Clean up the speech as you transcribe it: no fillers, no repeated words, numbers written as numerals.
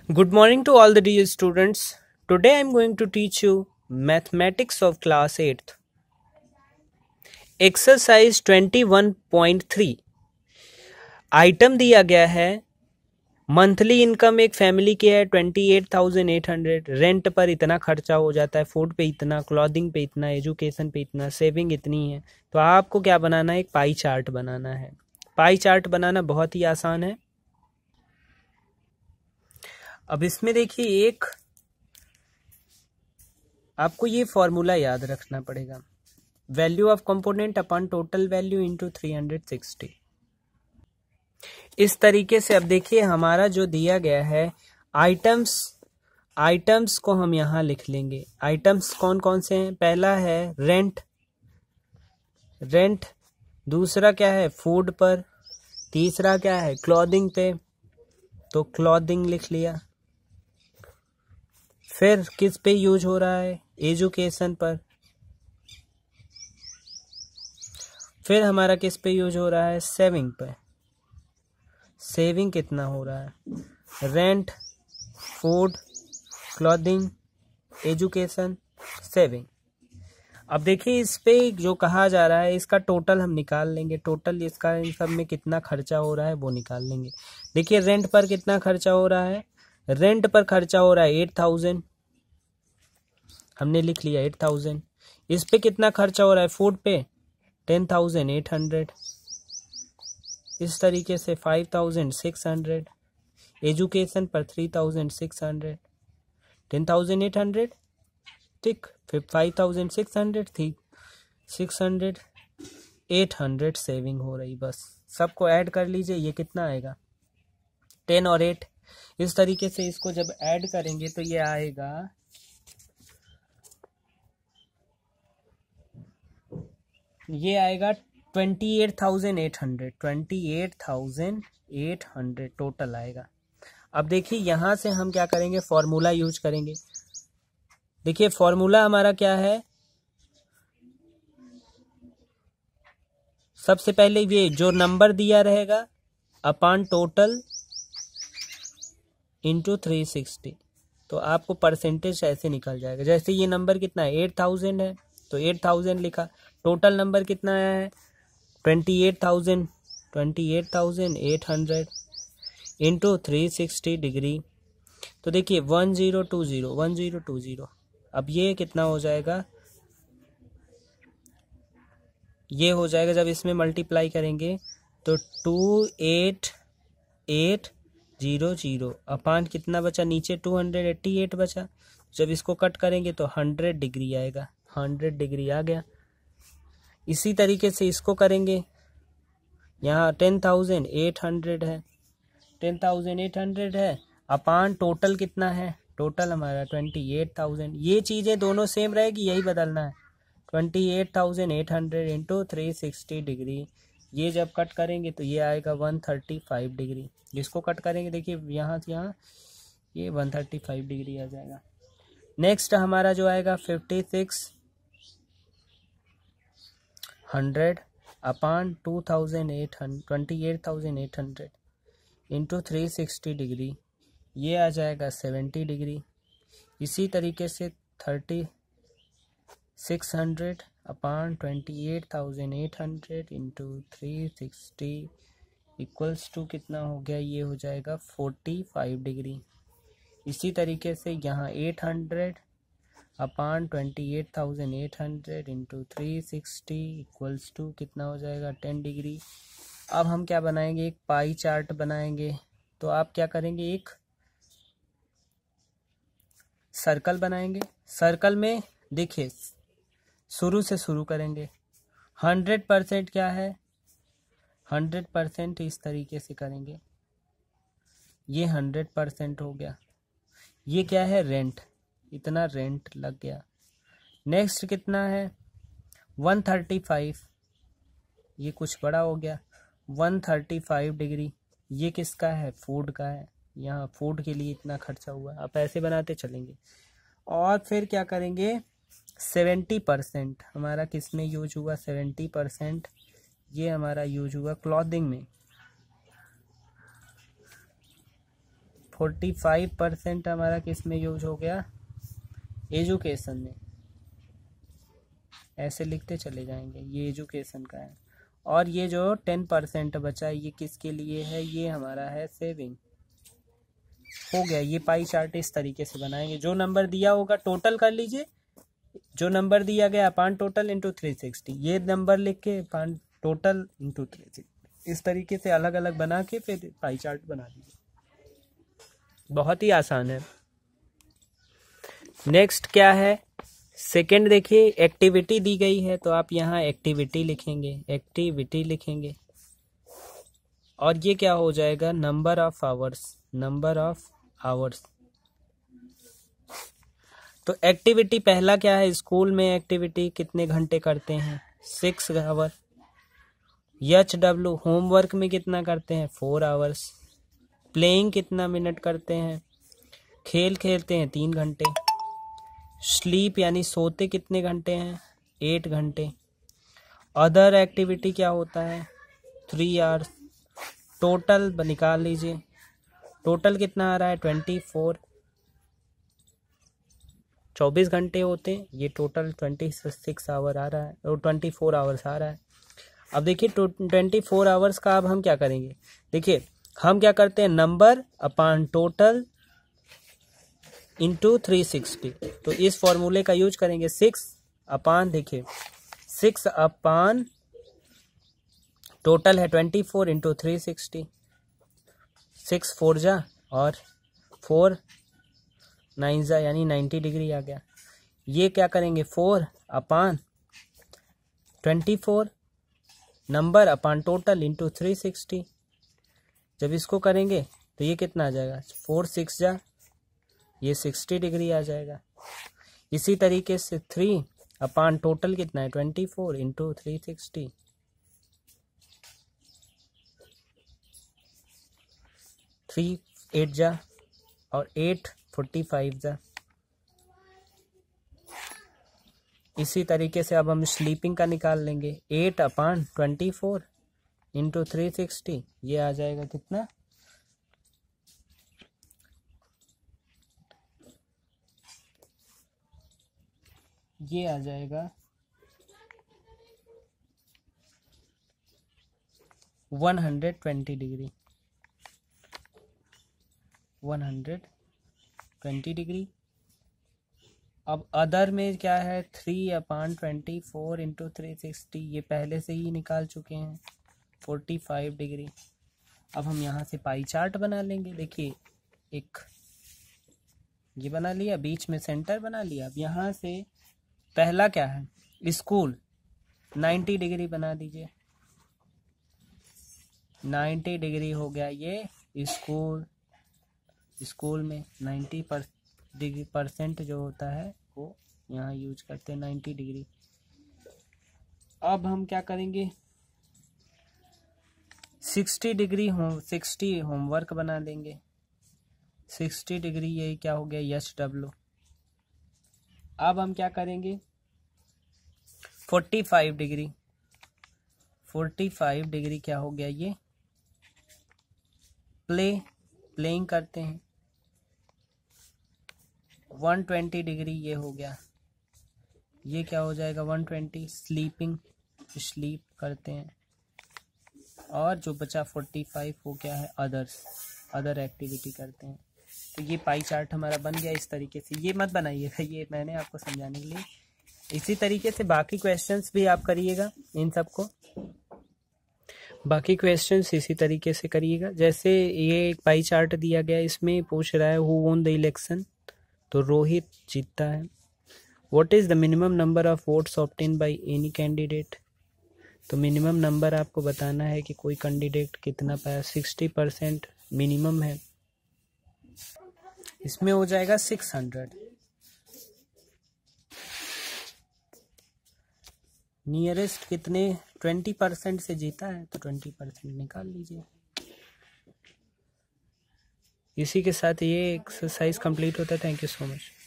Good morning to all the dear students. Today I am going to teach you mathematics of class 8th. Exercise 21.3 item दिया गया है monthly income एक family की है 28,800। Rent पर इतना खर्चा हो जाता है, फूड पे इतना, क्लॉथिंग पे इतना, एजुकेशन पे इतना, सेविंग इतनी है। तो आपको क्या बनाना है, एक पाई चार्ट बनाना है। पाई चार्ट बनाना बहुत ही आसान है। अब इसमें देखिए, एक आपको ये फॉर्मूला याद रखना पड़ेगा, value of component upon total value into 360। इस तरीके से अब देखिए हमारा जो दिया गया है आइटम्स को हम यहां लिख लेंगे। आइटम्स कौन कौन से हैं? पहला है रेंट, दूसरा क्या है फूड पर, तीसरा क्या है क्लॉथिंग पे, तो क्लॉथिंग लिख लिया। फिर किस पे यूज हो रहा है? एजुकेशन पर। फिर हमारा किस पे यूज हो रहा है? सेविंग पे। सेविंग कितना हो रहा है? Rent, food, clothing, education, saving. अब देखिए इस पे जो कहा जा रहा है इसका टोटल हम निकाल लेंगे। टोटल इसका इन सब में कितना खर्चा हो रहा है वो निकाल लेंगे। देखिए रेंट पर कितना खर्चा हो रहा है? रेंट पर खर्चा हो रहा है 8,000, हमने लिख लिया 8,000। इस पे कितना खर्चा हो रहा है? फूड पे 10,800। इस तरीके से 5,600। एजुकेशन पर 3,600। 10,800 ठीक, फिर 5,600 थी, 600, 800 सेविंग हो रही। बस सबको ऐड कर लीजिए, ये कितना आएगा? 10 और 8। इस तरीके से इसको जब ऐड करेंगे तो ये आएगा 28,800। 28,800 टोटल आएगा। अब देखिए यहां से हम क्या करेंगे, फॉर्मूला यूज करेंगे। देखिए फॉर्मूला हमारा क्या है? सबसे पहले ये जो नंबर दिया रहेगा अपॉन टोटल इंटू 360, तो आपको परसेंटेज ऐसे निकल जाएगा। जैसे ये नंबर कितना है? 8,000 है, तो 8,000 लिखा। टोटल नंबर कितना आया है? 28,800 इंटू 360 डिग्री। तो देखिए 1020। अब ये कितना हो जाएगा? ये हो जाएगा जब इसमें मल्टीप्लाई करेंगे तो 28,800 अपान कितना बचा नीचे? 288 बचा। जब इसको कट करेंगे तो 100 डिग्री आएगा। 100 डिग्री आ गया। इसी तरीके से इसको करेंगे। यहाँ 10,800 है, 10,800 है अपान टोटल कितना है? टोटल हमारा 28,000। ये चीज़ें दोनों सेम रहेगी, यही बदलना है। 28,800 इंटू 360 डिग्री। ये जब कट करेंगे तो ये आएगा 135 डिग्री। जिसको कट करेंगे देखिए यहाँ से यहाँ ये 135 डिग्री आ जाएगा। नेक्स्ट हमारा जो आएगा 5,600 अपान 28,800 इंटू 360 डिग्री। ये आ जाएगा 70 डिग्री। इसी तरीके से 3,600 अपान 28,800 इंटू 360 इक्वल्स टू कितना हो गया? ये हो जाएगा 45 डिग्री। इसी तरीके से यहाँ 800 अपान 28,800 इंटू 360 इक्वल्स टू कितना हो जाएगा? 10 डिग्री। अब हम क्या बनाएंगे? एक पाई चार्ट बनाएंगे। तो आप क्या करेंगे? एक सर्कल बनाएंगे। सर्कल में देखिए शुरू से शुरू करेंगे। 100% क्या है? 100% इस तरीके से करेंगे। ये 100% हो गया। ये क्या है? रेंट, इतना रेंट लग गया। नेक्स्ट कितना है? 135, ये कुछ बड़ा हो गया। 135 डिग्री, ये किसका है? फूड का है। यहाँ फूड के लिए इतना खर्चा हुआ। आप ऐसे बनाते चलेंगे। और फिर क्या करेंगे? 70% हमारा किस में यूज हुआ? 70% ये हमारा यूज हुआ क्लॉथिंग में। 45% हमारा किस में यूज हो गया, एजुकेशन में। ऐसे लिखते चले जाएंगे, ये एजुकेशन का है। और ये जो 10% बचा ये किसके लिए है, ये हमारा है सेविंग। हो गया, ये पाई चार्ट इस तरीके से बनाएंगे। जो नंबर दिया होगा टोटल कर लीजिए, जो नंबर दिया गया अपान टोटल इंटू 360, ये नंबर लिख के अपान टोटल इंटू 360, इस तरीके से अलग अलग बना के फिर पाई चार्ट बना लीजिए। बहुत ही आसान है। नेक्स्ट क्या है, सेकंड देखिए, एक्टिविटी दी गई है तो आप यहाँ एक्टिविटी लिखेंगे, एक्टिविटी लिखेंगे। और ये क्या हो जाएगा, number of hours, number of hours. तो एक्टिविटी पहला क्या है, स्कूल में एक्टिविटी कितने घंटे करते हैं, 6 आवर। HW होमवर्क में कितना करते हैं, 4 आवर्स। प्लेइंग कितना मिनट करते हैं, खेल खेलते हैं 3 घंटे। स्लीप यानी सोते कितने घंटे हैं, 8 घंटे। अदर एक्टिविटी क्या होता है, 3 आवर्स। टोटल निकाल लीजिए, टोटल कितना आ रहा है, 24 घंटे होते हैं, ये टोटल 26 आवर आ रहा है, और 24 आवर्स आ रहा है। अब देखिए 24 आवर्स का अब हम क्या करेंगे, देखिए हम क्या करते हैं, नंबर अपान टोटल इंटू 360, तो इस फॉर्मूले का यूज करेंगे। 6 अपान, देखिए 6 अपान टोटल है 24 इंटू 360, 6 4 जा और 4 9 जा, यानी 90 डिग्री आ गया। ये क्या करेंगे, 4 upon 24 number upon total into 360, जब इसको करेंगे तो ये कितना आ जाएगा, 4 6 जा, ये 60 डिग्री आ जाएगा। इसी तरीके से 3 अपान टोटल कितना है, 24 इंटू 360, 3 8 जा और 8 45 जा। इसी तरीके से अब हम स्लीपिंग का निकाल लेंगे, 8 अपान 24 इंटू 360, ये आ जाएगा कितना, ये आ जाएगा 120 डिग्री, 120 डिग्री। अब अदर में क्या है, 3 अपान 24 इंटू 360, ये पहले से ही निकाल चुके हैं, 45 डिग्री। अब हम यहाँ से पाई चार्ट बना लेंगे। देखिए एक ये बना लिया, बीच में सेंटर बना लिया। अब यहाँ से पहला क्या है, स्कूल, 90 डिग्री बना दीजिए, 90 डिग्री हो गया ये स्कूल। स्कूल में 90% जो होता है वो यहाँ यूज करते हैं, 90 डिग्री। अब हम क्या करेंगे, 60 डिग्री 60 होमवर्क बना देंगे, 60 डिग्री ये क्या हो गया, HW। अब हम क्या करेंगे, 45 डिग्री, 45 डिग्री क्या हो गया, ये प्लेइंग करते हैं। 120 डिग्री ये हो गया, ये क्या हो जाएगा, 120 स्लीप करते हैं। और जो बचा 45 वो क्या है, अदर एक्टिविटी करते हैं। तो ये पाई चार्ट हमारा बन गया इस तरीके से। ये मत बनाइएगा, ये मैंने आपको समझाने के लिए। इसी तरीके से बाकी क्वेश्चंस भी आप करिएगा, इन सबको बाकी क्वेश्चंस इसी तरीके से करिएगा। जैसे ये एक पाई चार्ट दिया गया, इसमें पूछ रहा है हु वोन द इलेक्शन, तो रोहित जीतता है। What is the minimum number of votes obtain by any candidate, तो मिनिमम नंबर आपको बताना है कि कोई कैंडिडेट कितना पाया, 60% मिनिमम है, इसमें हो जाएगा 600। नियरेस्ट कितने 20% से जीता है, तो 20% निकाल लीजिए। इसी के साथ ये एक्सरसाइज कंप्लीट होता है। Thank you so much.